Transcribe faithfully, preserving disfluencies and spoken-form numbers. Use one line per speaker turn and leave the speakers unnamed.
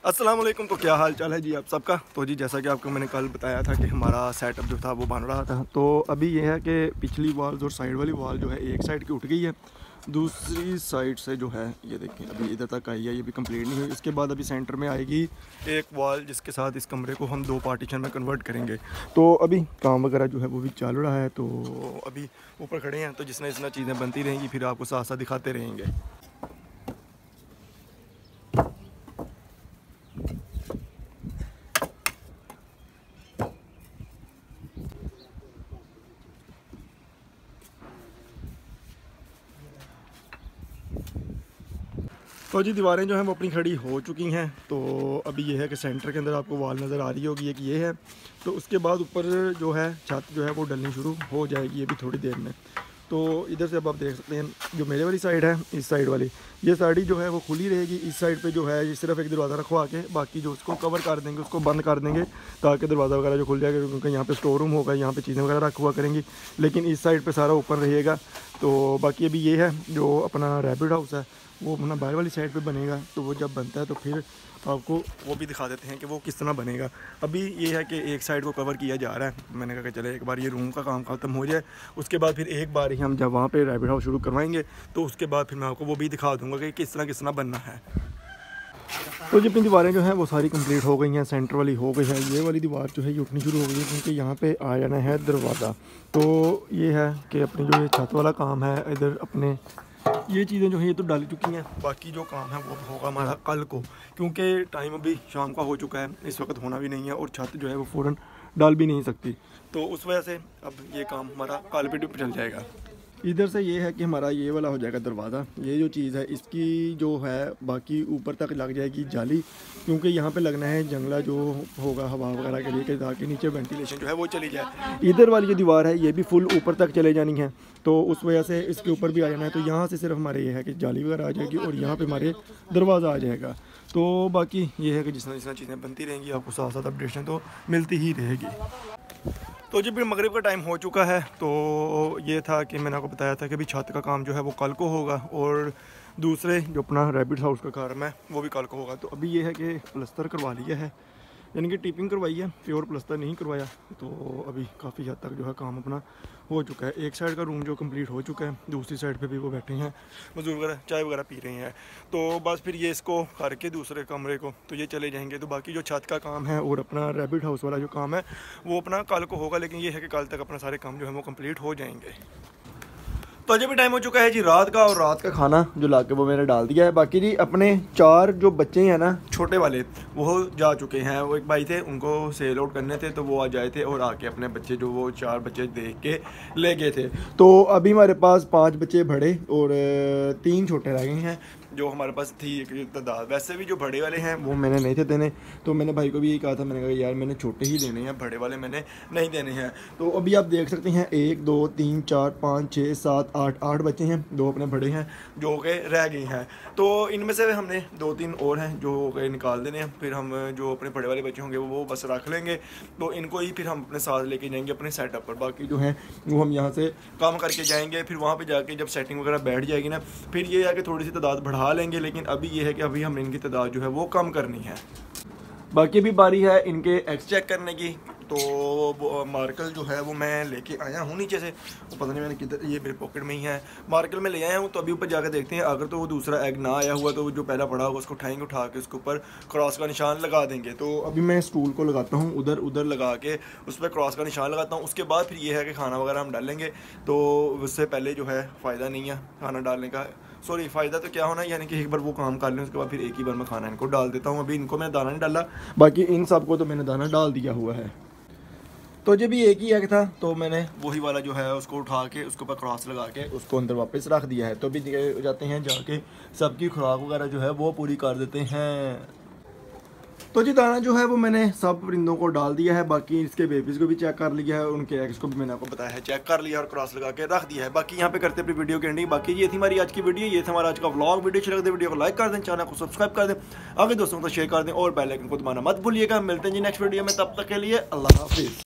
अस्सलाम वालेकुम। तो क्या हाल चाल है जी आप सबका। तो जी जैसा कि आपको मैंने कल बताया था कि हमारा सेटअप जो था वो बन रहा था। तो अभी ये है कि पिछली वॉल और साइड वाली वॉल जो है एक साइड की उठ गई है, दूसरी साइड से जो है ये देखें अभी इधर तक आई है, ये भी कंप्लीट नहीं हुई। इसके बाद अभी सेंटर में आएगी एक वॉल जिसके साथ इस कमरे को हम दो पार्टीशन में कन्वर्ट करेंगे। तो अभी काम वगैरह जो है वो भी चल रहा है। तो अभी ऊपर खड़े हैं, तो जिसने जितना चीज़ें बनती रहेंगी फिर आपको साथ साथ दिखाते रहेंगे। तो जी दीवारें जो हैं वो अपनी खड़ी हो चुकी हैं। तो अभी ये है कि सेंटर के अंदर आपको वॉल नज़र आ रही होगी, एक ये है। तो उसके बाद ऊपर जो है छत जो है वो डलनी शुरू हो जाएगी ये भी थोड़ी देर में। तो इधर से अब आप देख सकते हैं जो मेरे वाली साइड है, इस साइड वाली ये साड़ी जो है वो खुली रहेगी। इस साइड पे जो है ये सिर्फ एक दरवाज़ा रखवा के बाकी जो उसको कवर कर देंगे, उसको बंद कर देंगे ताकि दरवाज़ा वगैरह जो खुल जाएगा, क्योंकि यहाँ पे स्टोर रूम होगा, यहाँ पे चीज़ें वगैरह रख हुआ करेंगी। लेकिन इस साइड पे सारा ओपन रहेगा। तो बाकी अभी ये है जो अपना रैबिट हाउस है वो अपना बाहर वाली साइड पे बनेगा। तो वो जब बनता है तो फिर आपको वो भी दिखा देते हैं कि वो किस तरह बनेगा। अभी ये है कि एक साइड को कवर किया जा रहा है। मैंने कहा कि चले एक बार ये रूम का काम ख़त्म हो जाए, उसके बाद फिर एक बार ही हम जब वहाँ पे रैबिट हाउस शुरू करवाएंगे तो उसके बाद फिर मैं आपको वो भी दिखा दूँगा कि किस तरह किस तरह बनना है। तो जितनी दीवारें जो हैं वो सारी कंप्लीट हो गई हैं। सेंटर वाली हो गई है, ये वाली दीवार जो है ये उठनी शुरू हो गई है क्योंकि यहाँ पे आ जाना है दरवाज़ा। तो ये है कि अपनी जो ये छत वाला काम है, इधर अपने ये चीज़ें जो हैं ये तो डाल चुकी हैं। बाकी जो काम है वो होगा हमारा कल को, क्योंकि टाइम अभी शाम का हो चुका है, इस वक्त होना भी नहीं है और छत जो है वो फ़ौरन डाल भी नहीं सकती। तो उस वजह से अब ये काम हमारा कल पे चल जाएगा। इधर से ये है कि हमारा ये वाला हो जाएगा दरवाज़ा। ये जो चीज़ है इसकी जो है बाकी ऊपर तक लग जाएगी जाली, क्योंकि यहाँ पे लगना है जंगला जो होगा हवा वगैरह के लिए कि ताकि नीचे वेंटिलेशन जो है वो चली जाए। इधर वाली जो दीवार है ये भी फुल ऊपर तक चले जानी है, तो उस वजह से इसके ऊपर भी आ जाना है। तो यहाँ से सिर्फ हमारे ये है कि जाली वगैरह आ जाएगी और यहाँ पर हमारे दरवाज़ा आ जाएगा। तो बाकी ये है कि जिस तरह जिस तरह चीज़ें बनती रहेंगी आपको साथ साथ अपडेशन तो मिलती ही रहेगी। तो जी फिर मगरिब का टाइम हो चुका है। तो ये था कि मैंने आपको बताया था कि अभी छत का काम जो है वो कल को होगा और दूसरे जो अपना रैबिट हाउस का काम है वो भी कल को होगा। तो अभी ये है कि प्लस्तर करवा लिया है, यानी कि टिपिंग करवाई है, प्योर प्लस्तर नहीं करवाया। तो अभी काफ़ी हद तक जो है काम अपना हो चुका है। एक साइड का रूम जो कंप्लीट हो चुका है, दूसरी साइड पे भी वो बैठे हैं मजदूर वगैरह, चाय वगैरह पी रहे हैं। तो बस फिर ये इसको करके दूसरे कमरे को तो ये चले जाएंगे। तो बाकी जो छत का काम है और अपना रैबिट हाउस वाला जो काम है वो अपना कल को होगा, लेकिन ये है कि कल तक अपना सारे काम जो है वो कम्प्लीट हो जाएंगे। तो अजय भी टाइम हो चुका है जी रात का, और रात का खाना जो ला के वो मैंने डाल दिया है। बाकी जी अपने चार जो बच्चे हैं ना छोटे वाले वो जा चुके हैं। वो एक भाई थे उनको सेल आउट करने थे तो वो आ जाए थे और आके अपने बच्चे जो वो चार बच्चे देख के ले गए थे। तो अभी हमारे पास पाँच बच्चे बड़े और तीन छोटे रह गए हैं जो हमारे पास थी एक तादाद। वैसे भी जो बड़े वाले हैं वो मैंने नहीं थे देने, तो मैंने भाई को भी यही कहा था, मैंने कहा यार मैंने छोटे ही देने हैं, बड़े वाले मैंने नहीं देने हैं। तो अभी आप देख सकते हैं एक दो तीन चार पाँच छः सात आठ आठ बच्चे हैं, दो अपने बड़े हैं जो के रह गए हैं। तो इनमें से हमने दो तीन और हैं जो के निकाल देने हैं, फिर हम जो अपने बड़े वाले बच्चे होंगे वो बस रख लेंगे। तो इनको ही फिर हम अपने साथ लेके जाएंगे अपने सेटअप पर। बाकी जो है वो हम यहाँ से काम करके जाएंगे, फिर वहाँ पर जाके जब सेटिंग वगैरह बैठ जाएगी ना फिर ये है कि थोड़ी सी तादाद बढ़ा लेंगे। लेकिन अभी ये है कि अभी हमने इनकी तादाद जो है वो कम करनी है। बाकी भी बारी है इनके एक्स चेक करने की। तो मार्कल जो है वो मैं लेके आया हूँ नीचे से, वो पता नहीं मैंने किधर, ये मेरे पॉकेट में ही है। मार्कल में ले आया हूँ। तो अभी ऊपर जाकर देखते हैं, अगर तो वो दूसरा एग ना आया हुआ तो जो पहला पड़ा होगा उसको उठाएंगे, उठा के उसके ऊपर क्रॉस का निशान लगा देंगे। तो अभी मैं स्टूल को लगाता हूँ उधर उधर लगा के उस पर क्रॉस का निशान लगाता हूँ। उसके बाद फिर ये है कि खाना वगैरह हम डालेंगे। तो उससे पहले जो है फ़ायदा नहीं है खाना डालने का, सॉरी फ़ायदा तो क्या होना है, यानी कि एक बार वो काम कर लें उसके बाद फिर एक ही बार मैं खाना इनको डाल देता हूँ। अभी इनको मैंने दाना नहीं डाला, बाकी इन सबको तो मैंने दाना डाल दिया हुआ है। तो जब भी एक ही एग था तो मैंने वही वाला जो है उसको उठा के उसके ऊपर क्रॉस लगा के उसको अंदर वापस रख दिया है। तो अभी जाते हैं जाके सबकी खुराक वगैरह जो है वो पूरी कर देते हैं। तो जी दाना जो है वो मैंने सब परिंदों को डाल दिया है। बाकी इसके बेबीज़ को भी चेक कर लिया है, उनके एग्स को भी मैंने आपको बताया है चेक कर लिया और क्रॉस लगा के रख दिया है। बाकी यहाँ पे करते अपनी वीडियो की एंडिंग। बाकी ये थी हमारी आज की वीडियो, ये था हमारा आज का व्लॉग। वीडियो अच्छी लगती है वीडियो को लाइक कर दें, चैनल को सब्सक्राइब कर दें, आगे दोस्तों को शेयर कर दें और बेल आइकन को दबाना मत भूलिएगा। मिलते हैं जी नेक्स्ट वीडियो में, तब तक के लिए अल्लाह हाफिज़।